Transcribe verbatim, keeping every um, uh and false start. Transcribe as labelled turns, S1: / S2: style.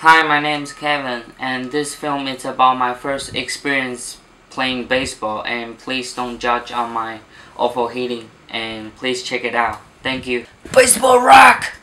S1: Hi, my name's Kevin, and this film is about my first experience playing baseball, and please don't judge on my awful hitting, and please check it out. Thank you.
S2: Baseball rock!